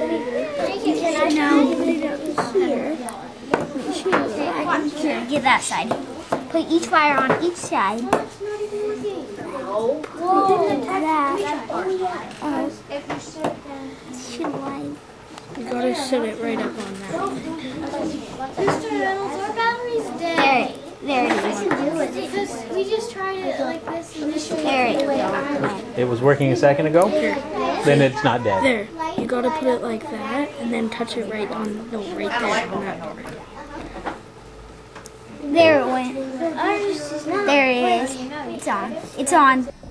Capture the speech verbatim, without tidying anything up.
Now put it up here. Make sure I can here, get that side. Put each wire on each side. Put that on two lines. You gotta set it right up on that. Mister Reynolds, our battery's dead. There, there it is. Because we just tried it like this and just There it is. It was working a second ago? Then it's not dead. There. You gotta put it like that and then touch it right on, no, right there on that part. There it went. There it is. It's on. It's on.